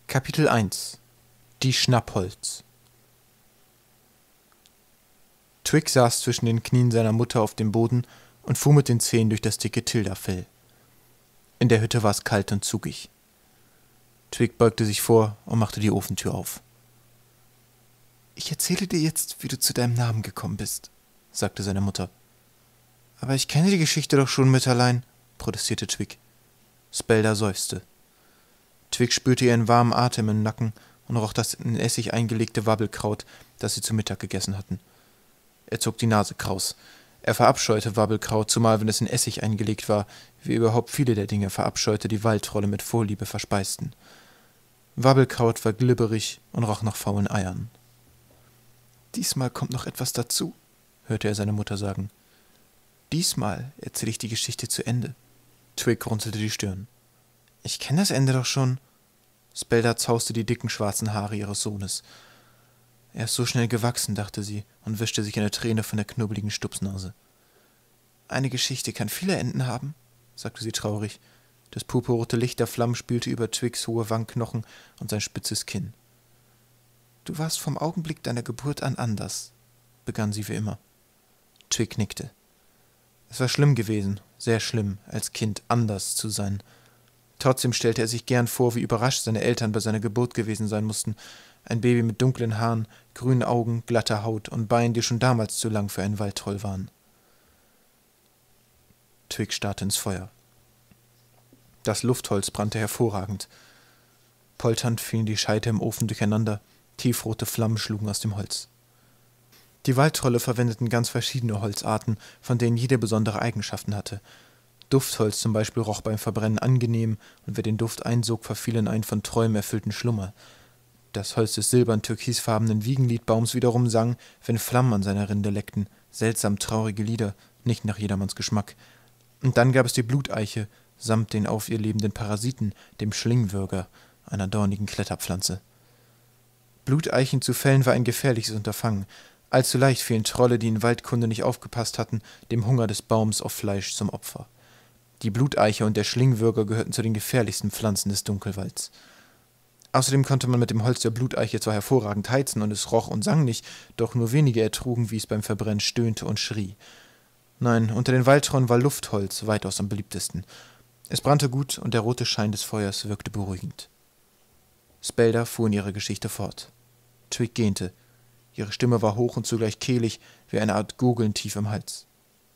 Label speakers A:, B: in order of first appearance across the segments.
A: Kapitel 1 – Die Schnappholz. Twig saß zwischen den Knien seiner Mutter auf dem Boden und fuhr mit den Zähnen durch das dicke Tilda-Fell. In der Hütte war es kalt und zugig. Twig beugte sich vor und machte die Ofentür auf. »Ich erzähle dir jetzt, wie du zu deinem Namen gekommen bist«, sagte seine Mutter. »Aber ich kenne die Geschichte doch schon, Mütterlein«, protestierte Twig. Spelda seufzte. Twig spürte ihren warmen Atem im Nacken und roch das in Essig eingelegte Wabbelkraut, das sie zu Mittag gegessen hatten. Er zog die Nase kraus. Er verabscheute Wabbelkraut, zumal wenn es in Essig eingelegt war, wie überhaupt viele der Dinge verabscheute, die Waldtrolle mit Vorliebe verspeisten. Wabbelkraut war glibberig und roch nach faulen Eiern. »Diesmal kommt noch etwas dazu«, hörte er seine Mutter sagen. »Diesmal erzähle ich die Geschichte zu Ende.« Twig runzelte die Stirn. »Ich kenne das Ende doch schon.« Spelda zauste die dicken schwarzen Haare ihres Sohnes. »Er ist so schnell gewachsen«, dachte sie und wischte sich eine Träne von der knubbeligen Stupsnase. »Eine Geschichte kann viele Enden haben«, sagte sie traurig. Das purpurrote Licht der Flammen spielte über Twigs hohe Wangenknochen und sein spitzes Kinn. »Du warst vom Augenblick deiner Geburt an anders«, begann sie wie immer. Twig nickte. Es war schlimm gewesen, sehr schlimm, als Kind anders zu sein. Trotzdem stellte er sich gern vor, wie überrascht seine Eltern bei seiner Geburt gewesen sein mussten. Ein Baby mit dunklen Haaren, grünen Augen, glatter Haut und Beinen, die schon damals zu lang für einen Waldtroll waren. Twig starrte ins Feuer. Das Luftholz brannte hervorragend. Polternd fielen die Scheite im Ofen durcheinander, tiefrote Flammen schlugen aus dem Holz. Die Waldtrolle verwendeten ganz verschiedene Holzarten, von denen jede besondere Eigenschaften hatte. Duftholz zum Beispiel roch beim Verbrennen angenehm, und wer den Duft einsog, verfiel in einen von Träumen erfüllten Schlummer. Das Holz des silbern-türkisfarbenen Wiegenliedbaums wiederum sang, wenn Flammen an seiner Rinde leckten, seltsam traurige Lieder, nicht nach jedermanns Geschmack. Und dann gab es die Bluteiche, samt den auf ihr lebenden Parasiten, dem Schlingwürger, einer dornigen Kletterpflanze. Bluteichen zu fällen war ein gefährliches Unterfangen. Allzu leicht fielen Trolle, die in Waldkunde nicht aufgepasst hatten, dem Hunger des Baums auf Fleisch zum Opfer. Die Bluteiche und der Schlingwürger gehörten zu den gefährlichsten Pflanzen des Dunkelwalds. Außerdem konnte man mit dem Holz der Bluteiche zwar hervorragend heizen und es roch und sang nicht, doch nur wenige ertrugen, wie es beim Verbrennen stöhnte und schrie. Nein, unter den Waldtrollen war Luftholz weitaus am beliebtesten. Es brannte gut und der rote Schein des Feuers wirkte beruhigend. Spelda fuhr in ihrer Geschichte fort. Twig gähnte. Ihre Stimme war hoch und zugleich kehlig, wie eine Art Gurgeln tief im Hals.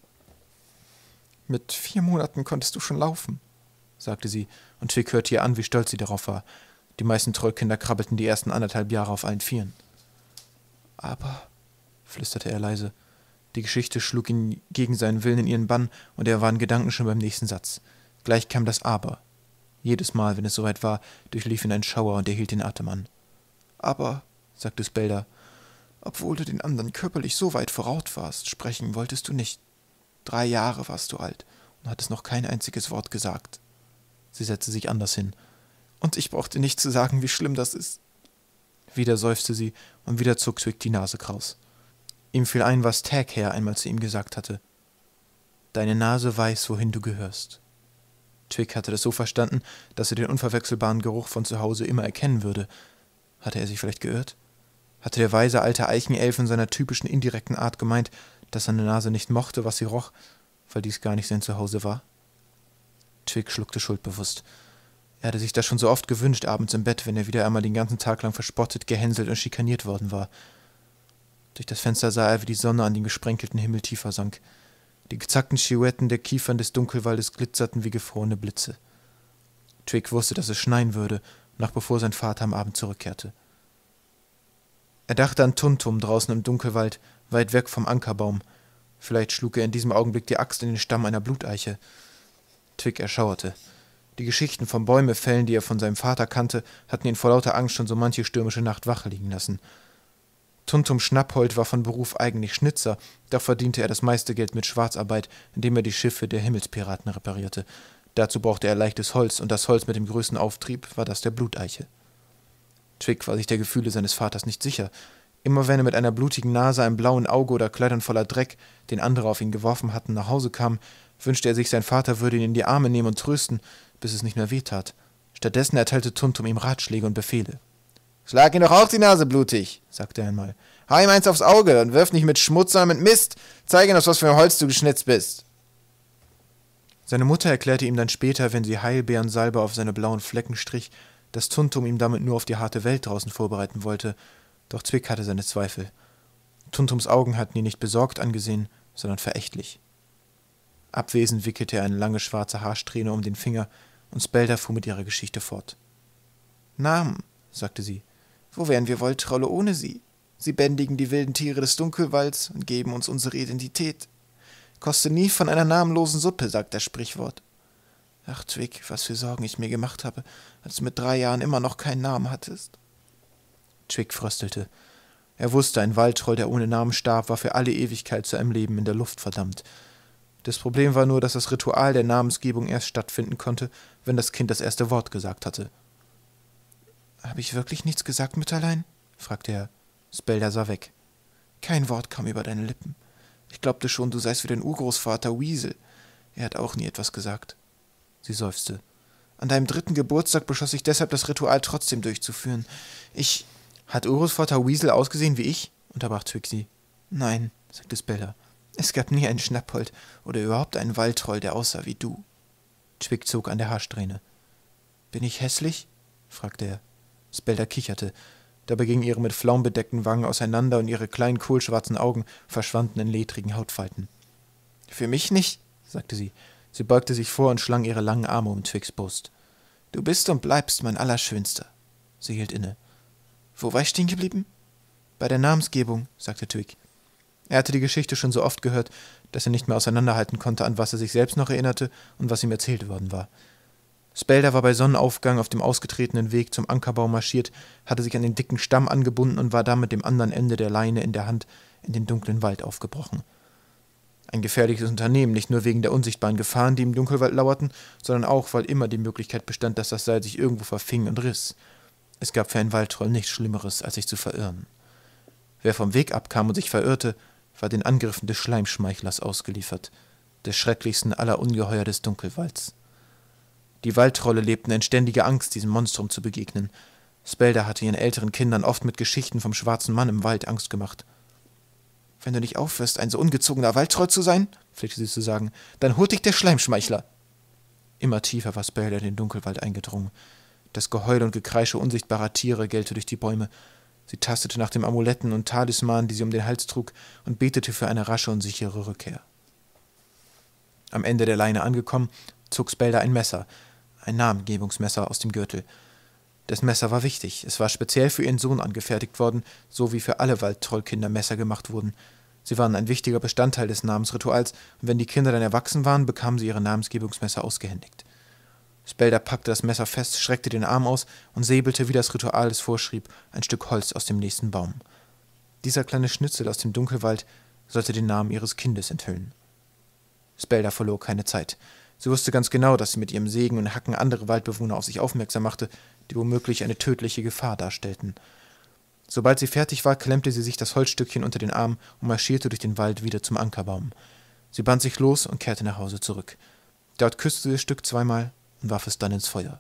A: »Mit 4 Monaten konntest du schon laufen«, sagte sie, und Twig hörte ihr an, wie stolz sie darauf war. Die meisten Trollkinder krabbelten die ersten 1,5 Jahre auf allen Vieren. »Aber«, flüsterte er leise. Die Geschichte schlug ihn gegen seinen Willen in ihren Bann, und er war in Gedanken schon beim nächsten Satz. Gleich kam das Aber. Jedes Mal, wenn es soweit war, durchlief ihn ein Schauer und er hielt den Atem an. »Aber«, sagte Spelda, »obwohl du den anderen körperlich so weit voraus warst, sprechen wolltest du nicht. 3 Jahre warst du alt und hattest noch kein einziges Wort gesagt.« Sie setzte sich anders hin. »Und ich brauchte nicht zu sagen, wie schlimm das ist.« Wieder seufzte sie, und wieder zog Twig die Nase kraus. Ihm fiel ein, was Taghair einmal zu ihm gesagt hatte. »Deine Nase weiß, wohin du gehörst.« Twig hatte das so verstanden, dass er den unverwechselbaren Geruch von zu Hause immer erkennen würde. Hatte er sich vielleicht geirrt? Hatte der weise alte Eichenelf in seiner typischen indirekten Art gemeint, dass seine Nase nicht mochte, was sie roch, weil dies gar nicht sein Zuhause war? Twig schluckte schuldbewusst. Er hatte sich das schon so oft gewünscht, abends im Bett, wenn er wieder einmal den ganzen Tag lang verspottet, gehänselt und schikaniert worden war. Durch das Fenster sah er, wie die Sonne an den gesprenkelten Himmel tiefer sank. Die gezackten Silhouetten der Kiefern des Dunkelwaldes glitzerten wie gefrorene Blitze. Twig wusste, dass es schneien würde, noch bevor sein Vater am Abend zurückkehrte. Er dachte an Tuntum draußen im Dunkelwald, weit weg vom Ankerbaum. Vielleicht schlug er in diesem Augenblick die Axt in den Stamm einer Bluteiche. Twig erschauerte. Die Geschichten vom Bäumefällen, die er von seinem Vater kannte, hatten ihn vor lauter Angst schon so manche stürmische Nacht wach liegen lassen. Tuntum Schnapphold war von Beruf eigentlich Schnitzer, doch verdiente er das meiste Geld mit Schwarzarbeit, indem er die Schiffe der Himmelspiraten reparierte. Dazu brauchte er leichtes Holz, und das Holz mit dem größten Auftrieb war das der Bluteiche. Twig war sich der Gefühle seines Vaters nicht sicher. Immer wenn er mit einer blutigen Nase, einem blauen Auge oder Kleidern voller Dreck, den andere auf ihn geworfen hatten, nach Hause kam, wünschte er sich, sein Vater würde ihn in die Arme nehmen und trösten, bis es nicht mehr wehtat. Stattdessen erteilte Tuntum ihm Ratschläge und Befehle. »Schlag ihn doch auch die Nase blutig«, sagte er einmal. »Hau ihm eins aufs Auge und wirf nicht mit Schmutz, sondern mit Mist. Zeige ihm, aus was für ein Holz du geschnitzt bist.« Seine Mutter erklärte ihm dann später, wenn sie Heilbeerensalbe auf seine blauen Flecken strich, dass Tuntum ihm damit nur auf die harte Welt draußen vorbereiten wollte, doch Zwick hatte seine Zweifel. Tuntums Augen hatten ihn nicht besorgt angesehen, sondern verächtlich. Abwesend wickelte er eine lange schwarze Haarsträhne um den Finger, und Spelda fuhr mit ihrer Geschichte fort. »Namen«, sagte sie, »wo wären wir Wolltrolle ohne sie? Sie bändigen die wilden Tiere des Dunkelwalds und geben uns unsere Identität. Koste nie von einer namenlosen Suppe, sagt das Sprichwort. Ach, Zwick, was für Sorgen ich mir gemacht habe, als du mit 3 Jahren immer noch keinen Namen hattest.« Zwick fröstelte. Er wusste, ein Waldtroll, der ohne Namen starb, war für alle Ewigkeit zu einem Leben in der Luft verdammt. Das Problem war nur, dass das Ritual der Namensgebung erst stattfinden konnte, wenn das Kind das erste Wort gesagt hatte. »Habe ich wirklich nichts gesagt, Mütterlein?« fragte er. Spelda sah weg. »Kein Wort kam über deine Lippen. Ich glaubte schon, du seist wie dein Urgroßvater Weasel. Er hat auch nie etwas gesagt.« Sie seufzte. »An deinem 3. Geburtstag beschloss ich deshalb, das Ritual trotzdem durchzuführen. »Hat Urgroßvater Weasel ausgesehen wie ich?« unterbrach Zwick sie. »Nein«, sagte Spelda. »Es gab nie einen Schnapphold oder überhaupt einen Waldtroll, der aussah wie du.« Zwick zog an der Haarsträhne. »Bin ich hässlich?« fragte er. Spelda kicherte. Dabei gingen ihre mit Flaum bedeckten Wangen auseinander und ihre kleinen kohlschwarzen Augen verschwanden in ledrigen Hautfalten. »Für mich nicht«, sagte sie. Sie beugte sich vor und schlang ihre langen Arme um Zwicks Brust. »Du bist und bleibst mein Allerschönster.« Sie hielt inne. »Wo war ich stehen geblieben?« »Bei der Namensgebung«, sagte Zwick. Er hatte die Geschichte schon so oft gehört, dass er nicht mehr auseinanderhalten konnte, an was er sich selbst noch erinnerte und was ihm erzählt worden war. Spelda war bei Sonnenaufgang auf dem ausgetretenen Weg zum Ankerbaum marschiert, hatte sich an den dicken Stamm angebunden und war dann mit dem anderen Ende der Leine in der Hand in den dunklen Wald aufgebrochen. Ein gefährliches Unternehmen, nicht nur wegen der unsichtbaren Gefahren, die im Dunkelwald lauerten, sondern auch, weil immer die Möglichkeit bestand, dass das Seil sich irgendwo verfing und riss. Es gab für einen Waldtroll nichts Schlimmeres, als sich zu verirren. Wer vom Weg abkam und sich verirrte, war den Angriffen des Schleimschmeichlers ausgeliefert, des schrecklichsten aller Ungeheuer des Dunkelwalds. Die Waldtrolle lebten in ständiger Angst, diesem Monstrum zu begegnen. Spelda hatte ihren älteren Kindern oft mit Geschichten vom schwarzen Mann im Wald Angst gemacht. »Wenn du nicht aufhörst, ein so ungezogener Waldtroll zu sein«, pflegte sie zu sagen, »dann holt dich der Schleimschmeichler.« Immer tiefer war Spelda in den Dunkelwald eingedrungen. Das Geheul und Gekreische unsichtbarer Tiere gellte durch die Bäume. Sie tastete nach den Amuletten und Talismanen, die sie um den Hals trug, und betete für eine rasche und sichere Rückkehr. Am Ende der Leine angekommen, zog Spelda ein Messer, ein Namengebungsmesser, aus dem Gürtel. Das Messer war wichtig. Es war speziell für ihren Sohn angefertigt worden, so wie für alle Waldtrollkinder Messer gemacht wurden. Sie waren ein wichtiger Bestandteil des Namensrituals, und wenn die Kinder dann erwachsen waren, bekamen sie ihre Namensgebungsmesser ausgehändigt. Spelda packte das Messer fest, streckte den Arm aus und säbelte, wie das Ritual es vorschrieb, ein Stück Holz aus dem nächsten Baum. Dieser kleine Schnitzel aus dem Dunkelwald sollte den Namen ihres Kindes enthüllen. Spelda verlor keine Zeit. Sie wusste ganz genau, dass sie mit ihrem Sägen und Hacken andere Waldbewohner auf sich aufmerksam machte, die womöglich eine tödliche Gefahr darstellten. Sobald sie fertig war, klemmte sie sich das Holzstückchen unter den Arm und marschierte durch den Wald wieder zum Ankerbaum. Sie band sich los und kehrte nach Hause zurück. Dort küsste sie das Stück zweimal und warf es dann ins Feuer.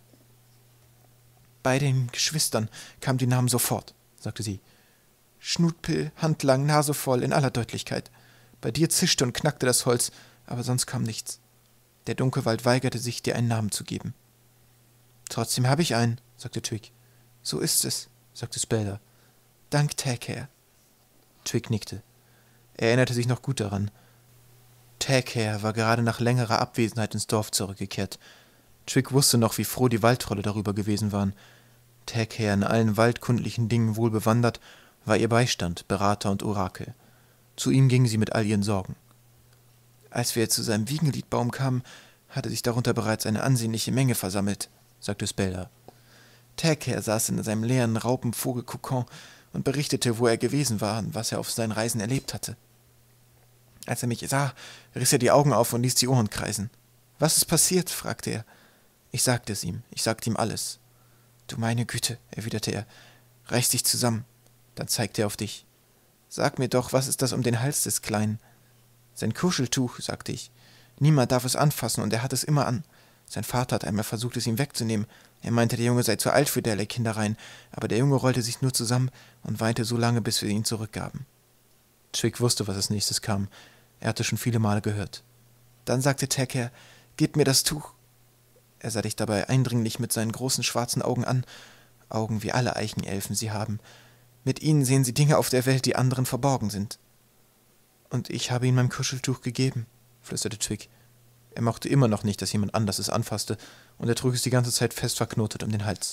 A: »Bei den Geschwistern kamen die Namen sofort«, sagte sie. »Schnutpill, handlang, Nase voll, in aller Deutlichkeit. Bei dir zischte und knackte das Holz, aber sonst kam nichts. Der Dunkelwald weigerte sich, dir einen Namen zu geben.« »Trotzdem habe ich einen«, sagte Zwick. »So ist es«, sagte Spelda. »Dank Taghair.« Zwick nickte. Er erinnerte sich noch gut daran. Taghair war gerade nach längerer Abwesenheit ins Dorf zurückgekehrt. Zwick wusste noch, wie froh die Waldtrolle darüber gewesen waren. Taghair, in allen waldkundlichen Dingen wohl bewandert, war ihr Beistand, Berater und Orakel. Zu ihm ging sie mit all ihren Sorgen. »Als wir zu seinem Wiegenliedbaum kamen, hatte sich darunter bereits eine ansehnliche Menge versammelt«, sagte Spelda. »Taghair saß in seinem leeren Raupenvogelkokon und berichtete, wo er gewesen war und was er auf seinen Reisen erlebt hatte. Als er mich sah, riss er die Augen auf und ließ die Ohren kreisen. »Was ist passiert?« fragte er. Ich sagte ihm alles. »Du meine Güte«, erwiderte er, »reiß dich zusammen.« Dann zeigte er auf dich. »Sag mir doch, was ist das um den Hals des Kleinen?« »Sein Kuscheltuch«, sagte ich. »Niemand darf es anfassen, und er hat es immer an. Sein Vater hat einmal versucht, es ihm wegzunehmen, Er meinte, der Junge sei zu alt für derlei Kindereien, aber der Junge rollte sich nur zusammen und weinte so lange, bis wir ihn zurückgaben. Twig wusste, was als nächstes kam. Er hatte schon viele Male gehört. Dann sagte Tacker, »Gib mir das Tuch.« Er sah dich dabei eindringlich mit seinen großen schwarzen Augen an, Augen wie alle Eichenelfen sie haben. Mit ihnen sehen sie Dinge auf der Welt, die anderen verborgen sind. »Und ich habe ihm mein Kuscheltuch gegeben«, flüsterte Twig. Er mochte immer noch nicht, dass jemand anders es anfasste, und er trug es die ganze Zeit fest verknotet um den Hals.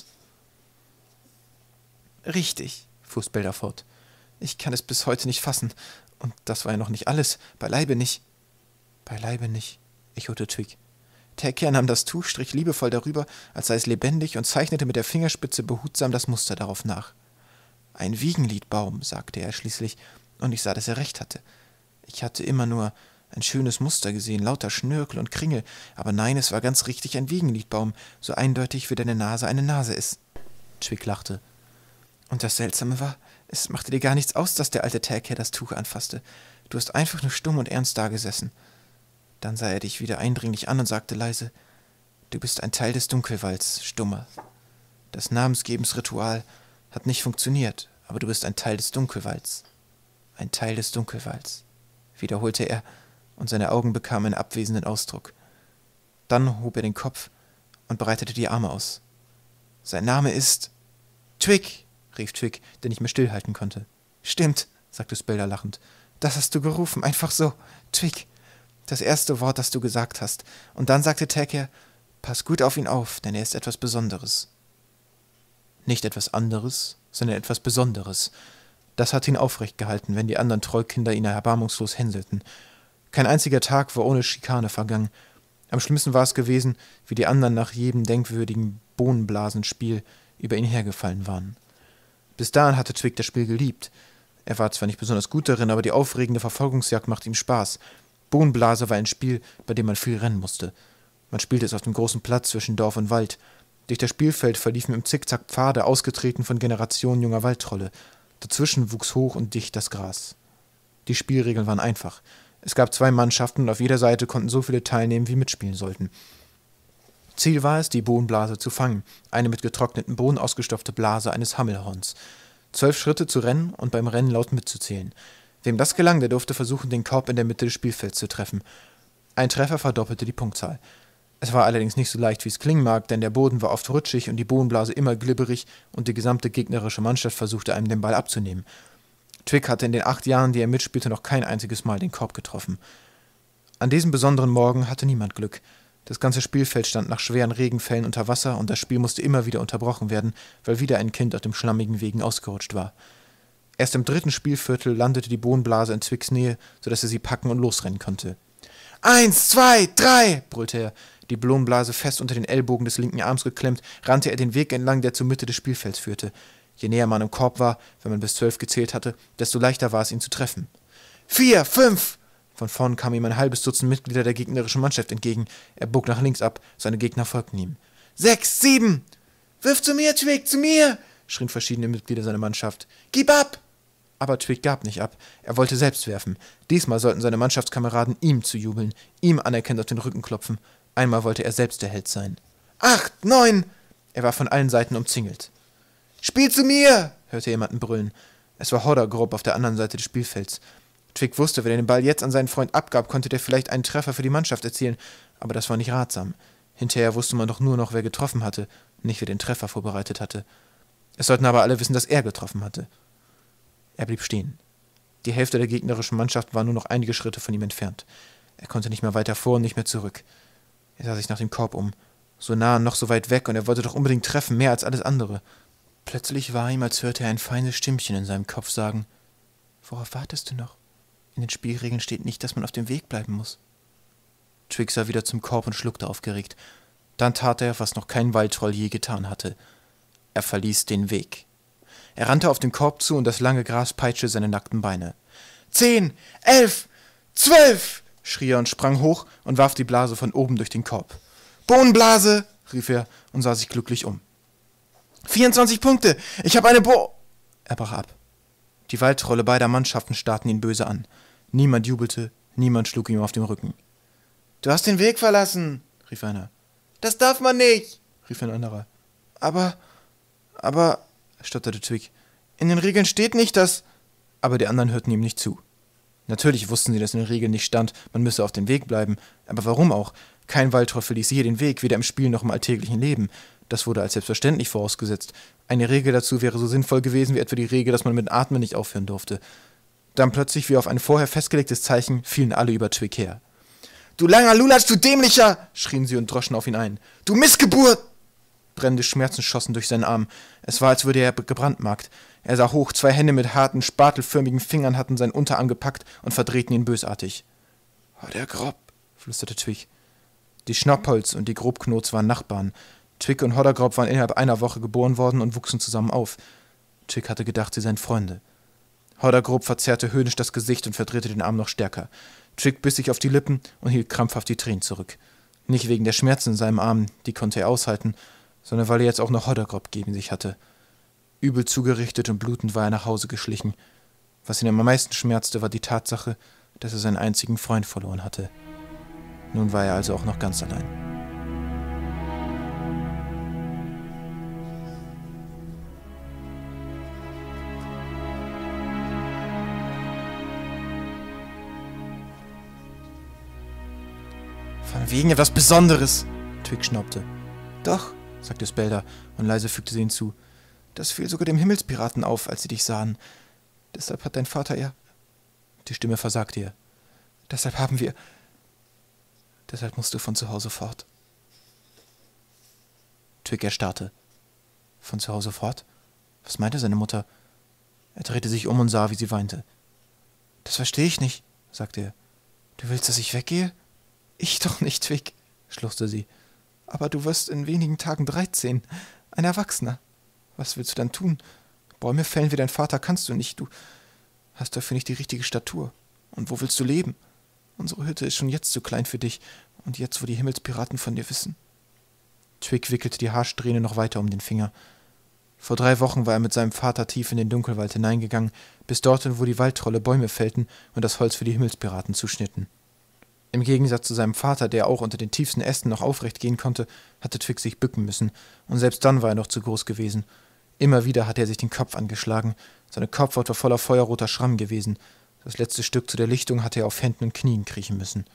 A: »Richtig«, fuhr Spelder fort. »Ich kann es bis heute nicht fassen. Und das war ja noch nicht alles. Beileibe nicht.« »Beileibe nicht«, echote Twig. Tacker nahm das Tuch, strich liebevoll darüber, als sei es lebendig, und zeichnete mit der Fingerspitze behutsam das Muster darauf nach. »Ein Wiegenliedbaum«, sagte er schließlich, und ich sah, dass er recht hatte. Ich hatte immer nur ein schönes Muster gesehen, lauter Schnörkel und Kringel, aber nein, es war ganz richtig ein Wiegenliedbaum, so eindeutig wie deine Nase eine Nase ist. Twig lachte. Und das Seltsame war, es machte dir gar nichts aus, dass der alte Tacker das Tuch anfasste. Du hast einfach nur stumm und ernst dagesessen. Dann sah er dich wieder eindringlich an und sagte leise, »Du bist ein Teil des Dunkelwalds, Stummer. Das Namensgebensritual hat nicht funktioniert, aber du bist ein Teil des Dunkelwalds. Ein Teil des Dunkelwalds«, wiederholte er, und seine Augen bekamen einen abwesenden Ausdruck. Dann hob er den Kopf und breitete die Arme aus. »Sein Name ist Twig«, rief Twig, der nicht mehr stillhalten konnte. »Stimmt«, sagte Spelder lachend. »Das hast du gerufen, einfach so. Twig. Das erste Wort, das du gesagt hast. Und dann sagte Tacker, pass gut auf ihn auf, denn er ist etwas Besonderes.« Nicht etwas anderes, sondern etwas Besonderes. Das hatte ihn aufrecht gehalten, wenn die anderen Trollkinder ihn erbarmungslos hänselten. Kein einziger Tag war ohne Schikane vergangen. Am schlimmsten war es gewesen, wie die anderen nach jedem denkwürdigen Bohnenblasenspiel über ihn hergefallen waren. Bis dahin hatte Twig das Spiel geliebt. Er war zwar nicht besonders gut darin, aber die aufregende Verfolgungsjagd machte ihm Spaß. Bohnenblase war ein Spiel, bei dem man viel rennen musste. Man spielte es auf dem großen Platz zwischen Dorf und Wald. Durch das Spielfeld verliefen im Zickzack Pfade, ausgetreten von Generationen junger Waldtrolle. Dazwischen wuchs hoch und dicht das Gras. Die Spielregeln waren einfach. Es gab 2 Mannschaften und auf jeder Seite konnten so viele teilnehmen, wie mitspielen sollten. Ziel war es, die Bohnenblase zu fangen, eine mit getrockneten Bohnen ausgestopfte Blase eines Hammelhorns. 12 Schritte zu rennen und beim Rennen laut mitzuzählen. Wem das gelang, der durfte versuchen, den Korb in der Mitte des Spielfelds zu treffen. Ein Treffer verdoppelte die Punktzahl. Es war allerdings nicht so leicht, wie es klingen mag, denn der Boden war oft rutschig und die Bohnenblase immer glibberig und die gesamte gegnerische Mannschaft versuchte, einem den Ball abzunehmen. Twig hatte in den 8 Jahren, die er mitspielte, noch kein einziges Mal den Korb getroffen. An diesem besonderen Morgen hatte niemand Glück. Das ganze Spielfeld stand nach schweren Regenfällen unter Wasser und das Spiel musste immer wieder unterbrochen werden, weil wieder ein Kind auf dem schlammigen Wegen ausgerutscht war. Erst im 3. Spielviertel landete die Bohnenblase in Twigs Nähe, sodass er sie packen und losrennen konnte. 1, 2, 3, brüllte er. Die Bohnenblase fest unter den Ellbogen des linken Arms geklemmt, rannte er den Weg entlang, der zur Mitte des Spielfelds führte. Je näher man am Korb war, wenn man bis 12 gezählt hatte, desto leichter war es, ihn zu treffen. 4, 5! Von vorn kam ihm ein halbes Dutzend Mitglieder der gegnerischen Mannschaft entgegen. Er bog nach links ab, seine Gegner folgten ihm. 6, 7! »Wirf zu mir, Twig, zu mir!« schrien verschiedene Mitglieder seiner Mannschaft. »Gib ab!« Aber Twig gab nicht ab. Er wollte selbst werfen. Diesmal sollten seine Mannschaftskameraden ihm zujubeln, ihm anerkennend auf den Rücken klopfen. Einmal wollte er selbst der Held sein. 8, 9! Er war von allen Seiten umzingelt. »Spiel zu mir!« hörte er jemanden brüllen. Es war Hoddergrub auf der anderen Seite des Spielfelds. Twig wusste, wenn er den Ball jetzt an seinen Freund abgab, konnte der vielleicht einen Treffer für die Mannschaft erzielen, aber das war nicht ratsam. Hinterher wusste man doch nur noch, wer getroffen hatte, nicht wer den Treffer vorbereitet hatte. Es sollten aber alle wissen, dass er getroffen hatte. Er blieb stehen. Die Hälfte der gegnerischen Mannschaft war nur noch einige Schritte von ihm entfernt. Er konnte nicht mehr weiter vor und nicht mehr zurück. Er sah sich nach dem Korb um. So nah und noch so weit weg, und er wollte doch unbedingt treffen, mehr als alles andere. Plötzlich war ihm, als hörte er ein feines Stimmchen in seinem Kopf sagen, »Worauf wartest du noch? In den Spielregeln steht nicht, dass man auf dem Weg bleiben muss.« Twig sah wieder zum Korb und schluckte aufgeregt. Dann tat er, was noch kein Waldtroll je getan hatte. Er verließ den Weg. Er rannte auf den Korb zu und das lange Gras peitschte seine nackten Beine. 10, 11, 12! schrie er und sprang hoch und warf die Blase von oben durch den Korb. »Bohnenblase!« rief er und sah sich glücklich um. 24 Punkte! Ich habe eine Er brach ab. Die Waldtrolle beider Mannschaften starrten ihn böse an. Niemand jubelte, niemand schlug ihm auf den Rücken. »Du hast den Weg verlassen«, rief einer. »Das darf man nicht«, rief ein anderer. Aber, stotterte Twig, in den Regeln steht nicht, dass... Aber die anderen hörten ihm nicht zu. Natürlich wussten sie, dass in den Regeln nicht stand, man müsse auf dem Weg bleiben. Aber warum auch? Kein Waldtreu verließ je den Weg, weder im Spiel noch im alltäglichen Leben. Das wurde als selbstverständlich vorausgesetzt. Eine Regel dazu wäre so sinnvoll gewesen wie etwa die Regel, dass man mit Atmen nicht aufhören durfte. Dann plötzlich, wie auf ein vorher festgelegtes Zeichen, fielen alle über Twig her. »Du langer Lulatsch, du Dämlicher!« schrien sie und droschen auf ihn ein. »Du Missgeburt!« Brennende Schmerzen schossen durch seinen Arm. Es war, als würde er gebrandmarkt. Er sah hoch, 2 Hände mit harten, spatelförmigen Fingern hatten seinen Unterarm gepackt und verdrehten ihn bösartig. »Hoddergrob«, flüsterte Twig. Die Schnappholz und die Grobknots waren Nachbarn. Twig und Hoddergrob waren innerhalb einer Woche geboren worden und wuchsen zusammen auf. Twig hatte gedacht, sie seien Freunde. Hoddergrob verzerrte höhnisch das Gesicht und verdrehte den Arm noch stärker. Twig biss sich auf die Lippen und hielt krampfhaft die Tränen zurück. Nicht wegen der Schmerzen in seinem Arm, die konnte er aushalten, sondern weil er jetzt auch noch Hoddergrob gegen sich hatte. Übel zugerichtet und blutend war er nach Hause geschlichen. Was ihn am meisten schmerzte, war die Tatsache, dass er seinen einzigen Freund verloren hatte. Nun war er also auch noch ganz allein. »Von wegen etwas Besonderes«, Twig schnaubte. »Doch«, sagte Spelda, und leise fügte sie hinzu. »Das fiel sogar dem Himmelspiraten auf, als sie dich sahen. Deshalb hat dein Vater Die Stimme versagte ihr. »Deshalb musst du von zu Hause fort.« Twig erstarrte. »Von zu Hause fort? Was meinte seine Mutter?« Er drehte sich um und sah, wie sie weinte. »Das verstehe ich nicht«, sagte er. »Du willst, dass ich weggehe?« »Ich doch nicht, Twig«, schluchzte sie. »Aber du wirst in wenigen Tagen 13, ein Erwachsener. Was willst du dann tun? Bäume fällen wie dein Vater kannst du nicht. Du hast dafür nicht die richtige Statur. Und wo willst du leben? Unsere Hütte ist schon jetzt zu klein für dich. Und jetzt, wo die Himmelspiraten von dir wissen.« Twig wickelte die Haarsträhne noch weiter um den Finger. Vor 3 Wochen war er mit seinem Vater tief in den Dunkelwald hineingegangen, bis dorthin, wo die Waldtrolle Bäume fällten und das Holz für die Himmelspiraten zuschnitten. Im Gegensatz zu seinem Vater, der auch unter den tiefsten Ästen noch aufrecht gehen konnte, hatte Twig sich bücken müssen, und selbst dann war er noch zu groß gewesen. Immer wieder hatte er sich den Kopf angeschlagen, seine Kopfhaut war voller feuerroter Schramm gewesen. Das letzte Stück zu der Lichtung hatte er auf Händen und Knien kriechen müssen.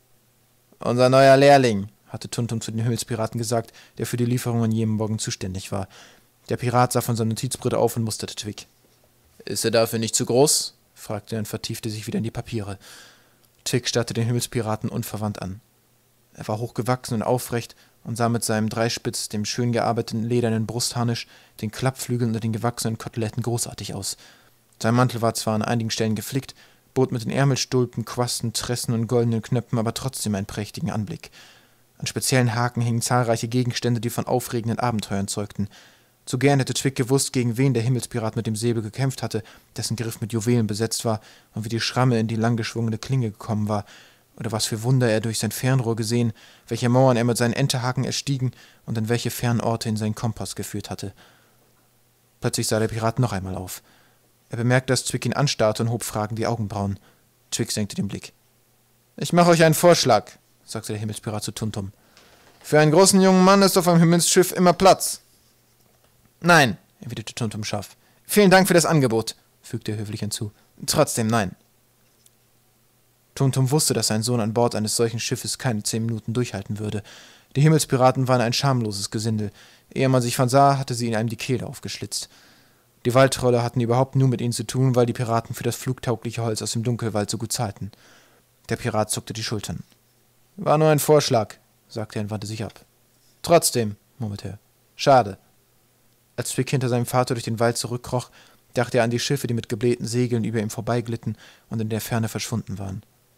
A: »Unser neuer Lehrling«, hatte Tuntum zu den Himmelspiraten gesagt, der für die Lieferung an jedem Morgen zuständig war. Der Pirat sah von seiner Notizbrille auf und musterte Twig. »Ist er dafür nicht zu groß?« fragte er und vertiefte sich wieder in die Papiere. Twig starrte den Himmelspiraten unverwandt an. Er war hochgewachsen und aufrecht und sah mit seinem Dreispitz, dem schön gearbeiteten ledernen Brustharnisch, den Klappflügeln und den gewachsenen Koteletten großartig aus. Sein Mantel war zwar an einigen Stellen geflickt, bot mit den Ärmelstulpen, Quasten, Tressen und goldenen Knöpfen aber trotzdem einen prächtigen Anblick. An speziellen Haken hingen zahlreiche Gegenstände, die von aufregenden Abenteuern zeugten. Zu gern hätte Twig gewusst, gegen wen der Himmelspirat mit dem Säbel gekämpft hatte, dessen Griff mit Juwelen besetzt war, und wie die Schramme in die langgeschwungene Klinge gekommen war, oder was für Wunder er durch sein Fernrohr gesehen, welche Mauern er mit seinen Enterhaken erstiegen und an welche fernen Orte in seinen Kompass geführt hatte. Plötzlich sah der Pirat noch einmal auf. Er bemerkte, dass Twig ihn anstarrte und hob fragend die Augenbrauen. Twig senkte den Blick. »Ich mache euch einen Vorschlag«, sagte der Himmelspirat zu Tuntum. »Für einen großen jungen Mann ist auf einem Himmelsschiff immer Platz.« »Nein«, erwiderte Tuntum scharf. »Vielen Dank für das Angebot«, fügte er höflich hinzu. »Trotzdem nein.« Tuntum wusste, dass sein Sohn an Bord eines solchen Schiffes keine 10 Minuten durchhalten würde. Die Himmelspiraten waren ein schamloses Gesindel. Ehe man sich versah, hatte sie in einem die Kehle aufgeschlitzt. Die Waldtrolle hatten überhaupt nur mit ihnen zu tun, weil die Piraten für das flugtaugliche Holz aus dem Dunkelwald so gut zahlten. Der Pirat zuckte die Schultern. »War nur ein Vorschlag«, sagte er und wandte sich ab. »Trotzdem«, murmelte er. »Schade.« Als Twig hinter seinem Vater durch den Wald zurückkroch, dachte er an die Schiffe, die mit geblähten Segeln über ihm vorbeiglitten und in der Ferne verschwunden waren.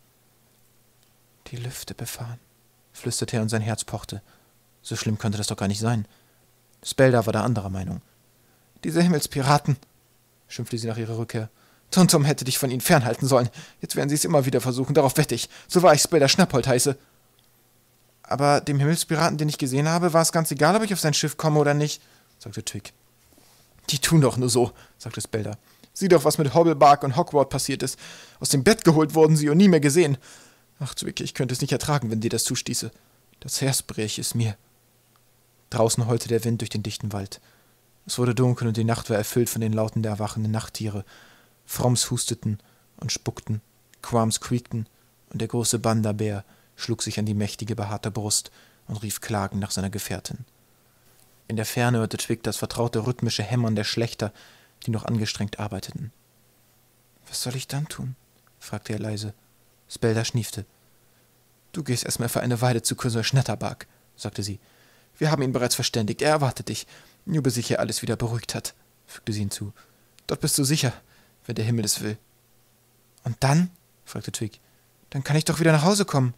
A: »Die Lüfte befahren«, flüsterte er und sein Herz pochte. So schlimm könnte das doch gar nicht sein. Spelda war da anderer Meinung. »Diese Himmelspiraten«, schimpfte sie nach ihrer Rückkehr. »Tuntum hätte dich von ihnen fernhalten sollen. Jetzt werden sie es immer wieder versuchen, darauf wette ich, so wahr ich Spelda Schnapphold heiße.« »Aber dem Himmelspiraten, den ich gesehen habe, war es ganz egal, ob ich auf sein Schiff komme oder nicht«, sagte Twig. »Die tun doch nur so«, sagte Spelda. »Sieh doch, was mit Hobblebark und Hogwarts passiert ist. Aus dem Bett geholt wurden sie und nie mehr gesehen. Ach, Twig, ich könnte es nicht ertragen, wenn dir das zustieße. Das Herz bräche es mir.« Draußen heulte der Wind durch den dichten Wald. Es wurde dunkel und die Nacht war erfüllt von den Lauten der erwachenden Nachttiere. Fromms husteten und spuckten, Qualms quiekten, und der große Banda-Bär schlug sich an die mächtige, behaarte Brust und rief klagend nach seiner Gefährtin. In der Ferne hörte Twig das vertraute rhythmische Hämmern der Schlächter, die noch angestrengt arbeiteten. »Was soll ich dann tun?« fragte er leise. Spelda schniefte. »Du gehst erstmal für eine Weile zu Cousin Schnatterbark«, sagte sie. »Wir haben ihn bereits verständigt, er erwartet dich, nur bis sich hier alles wieder beruhigt hat«, fügte sie hinzu. »Dort bist du sicher, wenn der Himmel es will.« »Und dann?« fragte Twig. »Dann kann ich doch wieder nach Hause kommen.«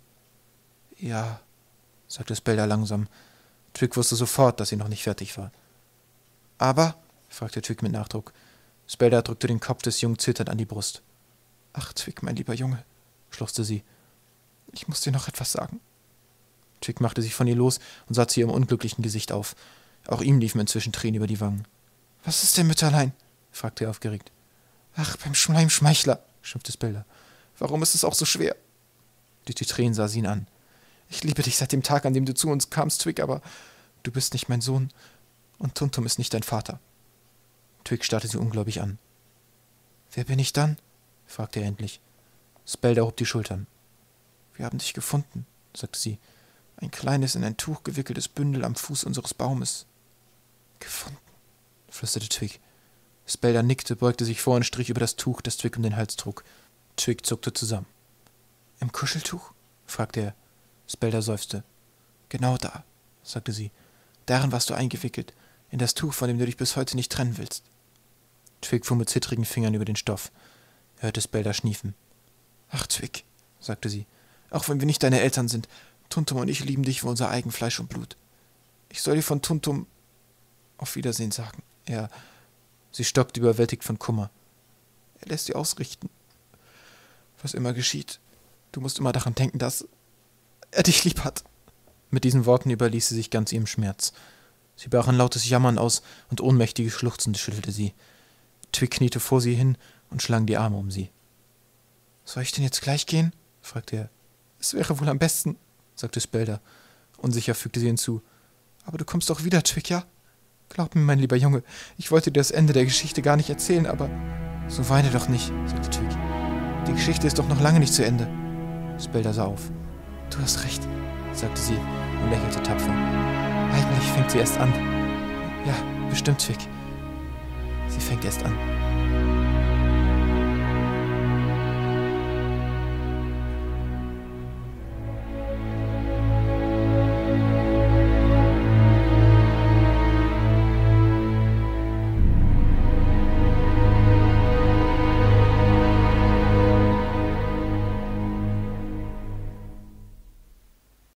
A: »Ja«, sagte Spelda langsam. Twig wusste sofort, dass sie noch nicht fertig war. »Aber?« fragte Twig mit Nachdruck. Spelda drückte den Kopf des Jungen zitternd an die Brust. »Ach, Twig, mein lieber Junge«, schluchzte sie. »Ich muss dir noch etwas sagen.« Twig machte sich von ihr los und sah zu ihrem unglücklichen Gesicht auf. Auch ihm liefen inzwischen Tränen über die Wangen. »Was ist denn, Mütterlein?« fragte er aufgeregt. »Ach, beim Schleimschmeichler«, schimpfte Spelda. »Warum ist es auch so schwer?« Durch die Tränen sah sie ihn an. »Ich liebe dich seit dem Tag, an dem du zu uns kamst, Twig, aber du bist nicht mein Sohn und Tuntum ist nicht dein Vater.« Twig starrte sie ungläubig an. »Wer bin ich dann?« fragte er endlich. Spelda hob die Schultern. »Wir haben dich gefunden«, sagte sie. »Ein kleines, in ein Tuch gewickeltes Bündel am Fuß unseres Baumes.« »Gefunden«, flüsterte Twig. Spelda nickte, beugte sich vor und strich über das Tuch, das Twig um den Hals trug. Twig zuckte zusammen. »Im Kuscheltuch?« fragte er. Spelda seufzte. »Genau da«, sagte sie. »Darin warst du eingewickelt, in das Tuch, von dem du dich bis heute nicht trennen willst.« Twig fuhr mit zittrigen Fingern über den Stoff. Er hörte Spelda schniefen. »Ach, Twig«, sagte sie, »auch wenn wir nicht deine Eltern sind, Tuntum und ich lieben dich wie unser eigen Fleisch und Blut. Ich soll dir von Tuntum auf Wiedersehen sagen. Sie stockte, überwältigt von Kummer. Er lässt dir ausrichten, was immer geschieht. Du musst immer daran denken, dass er dich lieb hat.« Mit diesen Worten überließ sie sich ganz ihrem Schmerz. Sie brach ein lautes Jammern aus und ohnmächtige Schluchzen schüttelte sie. Twig kniete vor sie hin und schlang die Arme um sie. »Soll ich denn jetzt gleich gehen?« fragte er. »Es wäre wohl am besten«, sagte Spelda. Unsicher fügte sie hinzu. »Aber du kommst doch wieder, Twig, ja? Glaub mir, mein lieber Junge, ich wollte dir das Ende der Geschichte gar nicht erzählen, aber...« »So weine doch nicht«, sagte Twig. »Die Geschichte ist doch noch lange nicht zu Ende.« Spelda sah auf. »Du hast recht«, sagte sie und lächelte tapfer. »Eigentlich fängt sie erst an.« »Ja, bestimmt, Twig. Sie fängt erst an.«